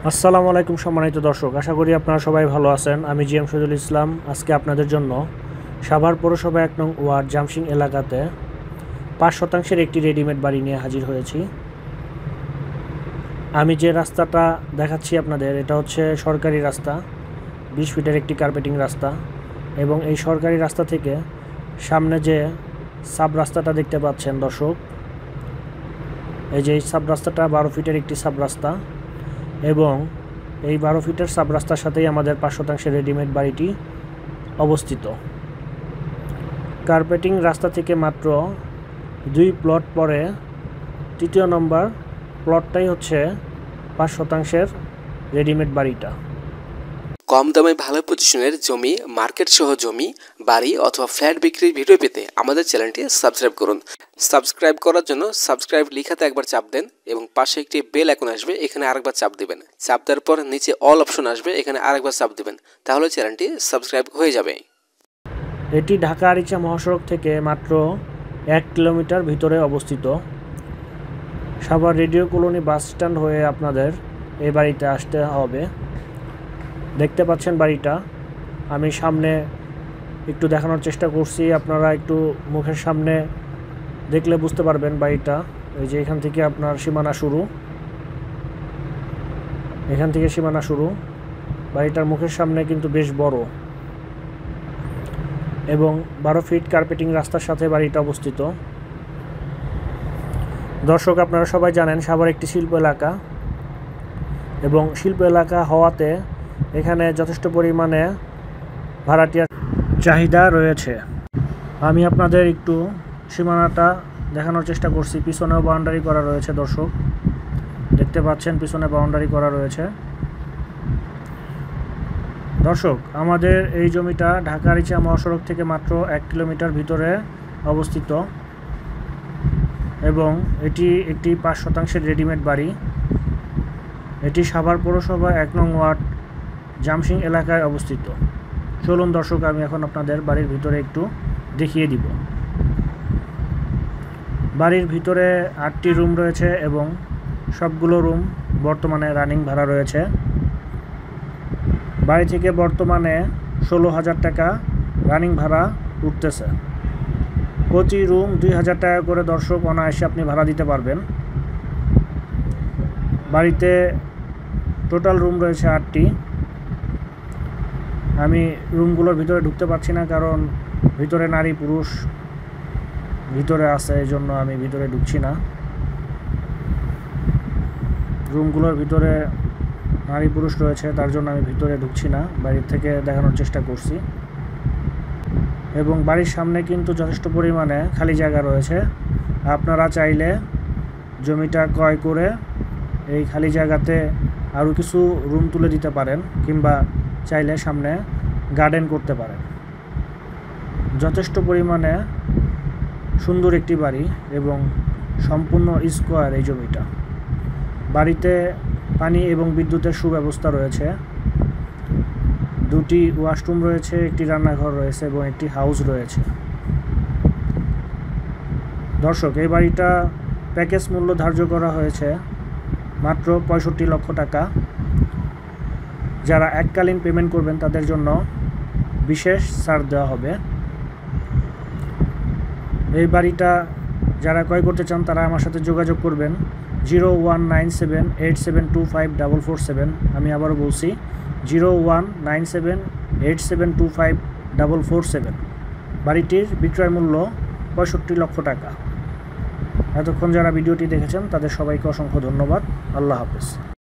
আসসালামু আলাইকুম সম্মানিত দর্শক, আশা করি আপনারা সবাই ভালো আছেন। আমি জিএম শহীদুল ইসলাম। আজকে আপনাদের জন্য সাভার পৌরসভা ১ নং ওয়ার্ড জামসিং এলাকাতে ৫% একটি রেডিমেড বাড়ি নিয়ে হাজির হয়েছি। আমি যে রাস্তাটা দেখাচ্ছি আপনাদের, এটা হচ্ছে সরকারি রাস্তা, ২০ ফিটের একটি কার্পেটিং রাস্তা। এবং এই সরকারি রাস্তা থেকে সামনে যে সাব রাস্তাটা দেখতে পাচ্ছেন দর্শক, এই যে সাব রাস্তাটা ১২ ফিটের একটি সাব রাস্তা, এবং এই ১২ ফিটের সাব রাস্তার সাথেই আমাদের ৫% রেডিমেড বাড়িটি অবস্থিত। কার্পেটিং রাস্তা থেকে মাত্র ২ প্লট পরে ৩য় নম্বর প্লটটাই হচ্ছে ৫% রেডিমেড বাড়িটা। কম দামে ভালো পজিশনের জমি, মার্কেট সহ জমি, বাড়ি অথবা ফ্ল্যাট বিক্রির ভিডিও পেতে আমাদের চ্যানেলটি সাবস্ক্রাইব করুন। সাবস্ক্রাইব করার জন্য সাবস্ক্রাইব লেখাতে একবার চাপ দেন এবং পাশে একটি বেল আইকন আসবে, এখানে আরেকবার চাপ দেবেন। চাপ দেওয়ার পর নিচে অল অপশন আসবে, এখানে আরেকবার চাপ দেবেন, তাহলে চ্যানেলটি সাবস্ক্রাইব হয়ে যাবে। এটি ঢাকা আরিচা মহাসড়ক থেকে মাত্র ১ কিলোমিটার ভিতরে অবস্থিত। Savar radio colony bus stand হয়ে আপনাদের এই বাড়িতে আসতে হবে। দেখতে পাচ্ছেন বাড়িটা, আমি সামনে একটু দেখানোর চেষ্টা করছি, আপনারা একটু মুখের সামনে দেখলে বুঝতে পারবেন বাড়িটা। এই যে এখান থেকে আপনার সীমানা শুরু, এখান থেকে সীমানা শুরু। বাড়িটার মুখের সামনে কিন্তু বেশ বড়, এবং ১২ ফিট কার্পেটিং রাস্তার সাথে বাড়িটা অবস্থিত। দর্শক, আপনারা সবাই জানেন সাভার একটি শিল্প এলাকা, এবং শিল্প এলাকা হওয়াতে এখানে যথেষ্ট পরিমাণে ভাড়াটিয়ার চাহিদা রয়েছে। আমি আপনাদের একটু সীমানাটা দেখানোর চেষ্টা করছি। পিছনেও বাউন্ডারি করা রয়েছে দর্শক, দেখতে পাচ্ছেন পিছনে বাউন্ডারি করা রয়েছে। দর্শক, আমাদের এই জমিটা ঢাকা আরিচা মহাসড়ক থেকে মাত্র ১ কিলোমিটার ভিতরে অবস্থিত, এবং এটি একটি ৫% রেডিমেড বাড়ি। এটি সাভার পৌরসভা ১ নং ওয়ার্ড জামসিং এলাকায় অবস্থিত। চলুন দর্শক, আমি এখন আপনাদের বাড়ির ভিতরে একটু দেখিয়ে দিব। বাড়ির ভিতরে ৮টি রুম রয়েছে, এবং সবগুলো রুম বর্তমানে রানিং ভাড়া রয়েছে। বাড়ি থেকে বর্তমানে ১৬,০০০ টাকা রানিং ভাড়া উঠতেছে। প্রতি রুম ২,০০০ টাকা করে দর্শক অনায়াসে আপনি ভাড়া দিতে পারবেন। বাড়িতে টোটাল রুম রয়েছে ৮টি। আমি রুমগুলোর ভিতরে ঢুকতে পারছি না, কারণ ভিতরে নারী পুরুষ ভিতরে আছে, এই জন্য আমি ভিতরে ঢুকছি না। রুমগুলোর ভিতরে নারী পুরুষ রয়েছে, তার জন্য আমি ভিতরে ঢুকছি না, বাইরের থেকে দেখানোর চেষ্টা করছি। এবং বাড়ির সামনে কিন্তু যথেষ্ট পরিমাণে খালি জায়গা রয়েছে। আপনারা চাইলে জমিটা ক্রয় করে এই খালি জায়গাতে আরও কিছু রুম তুলে দিতে পারেন, কিংবা চাইলে সামনে গার্ডেন করতে পারেন। যথেষ্ট পরিমাণে সুন্দর একটি বাড়ি, এবং সম্পূর্ণ স্কোয়ার এই জমিটা। বাড়িতে পানি এবং বিদ্যুতের সুব্যবস্থা রয়েছে। 2টি ওয়াশরুম রয়েছে, একটি রান্নাঘর রয়েছে, এবং একটি হাউস রয়েছে। দর্শক, এই বাড়িটা প্যাকেজ মূল্য ধার্য করা হয়েছে মাত্র ৬৫ লক্ষ টাকা। যারা এককালীন পেমেন্ট করবেন তাদের জন্য বিশেষ ছাড় দেওয়া হবে। এই বাড়িটা যারা ক্রয় করতে চান তারা আমার সাথে যোগাযোগ করবেন 019787254447। আমি আবারও বলছি 019787254447। বাড়িটির বিক্রয় মূল্য ৬৫ লক্ষ টাকা। এতক্ষণ যারা ভিডিওটি দেখেছেন তাদের সবাইকে অসংখ্য ধন্যবাদ। আল্লাহ হাফেজ।